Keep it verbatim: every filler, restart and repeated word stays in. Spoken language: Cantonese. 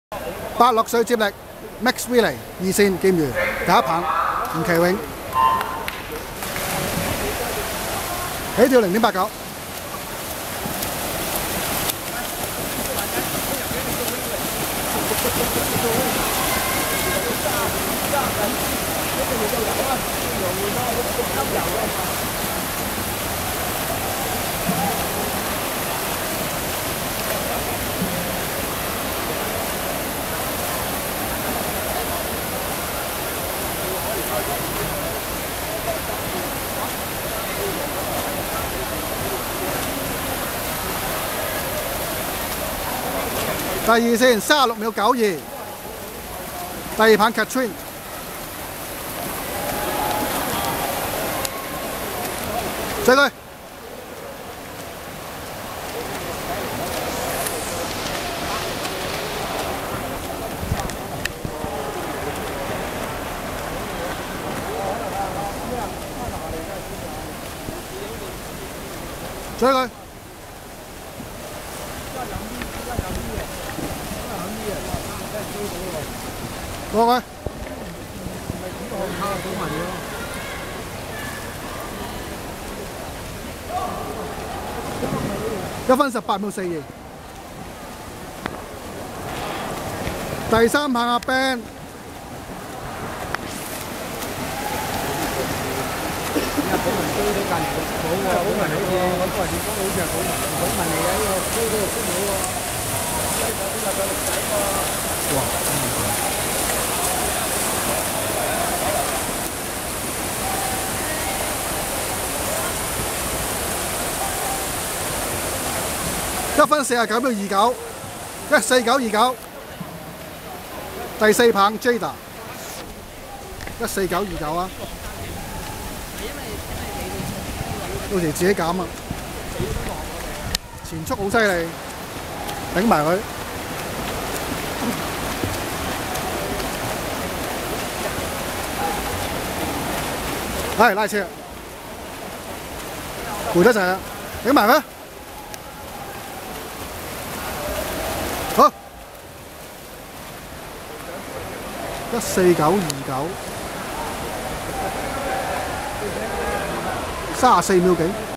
八落水接力 Max Relay 二線劍魚第一棒吳奇永，起跳零點八九。第二線三十六秒九二，第二棒 Catherine， 追佢，追佢。過佢，一分十八秒四二。第三棒阿 Ben， 寶文追到隔離個師傅喎，寶文好似我個地方好似係寶文，寶文嚟嘅呢個追到個師傅喎。哇！ 一分四十九秒二九，一四九二九。第四棒 Jada， 一四九二九啊！到時自己減啊！前速好犀利，頂埋佢。係拉車，攰得滯啦，頂埋佢。好，一四九二九，三十四秒幾。